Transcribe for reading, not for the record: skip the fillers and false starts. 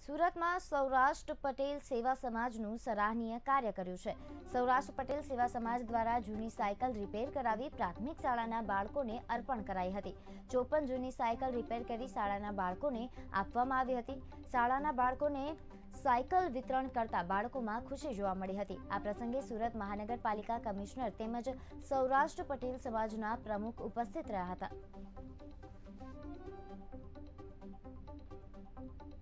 સુરતમાં સૌરાષ્ટ્ર પટેલ સેવા સમાજનું સરાહનીય કાર્ય કર્યું છે। સૌરાષ્ટ્ર પટેલ સેવા સમાજ દ્વારા જૂની સાયકલ રિપેર કરાવી પ્રાથમિક શાળાના બાળકોને અર્પણ કરાઈ હતી। 54 જૂની સાયકલ રિપેર કરી શાળાના બાળકોને આપવામાં આવી હતી। શાળાના બાળકોને સાયકલ વિતરણ કરતા બાળકોમાં ખુશી જોવા મળી હતી। આ પ્રસંગે સુરત મહાનગરપાલિકા કમિશનર તેમજ સૌરાષ્ટ્ર પટેલ સમાજના પ્રમુખ ઉપસ્થિત રહ્યા હતા।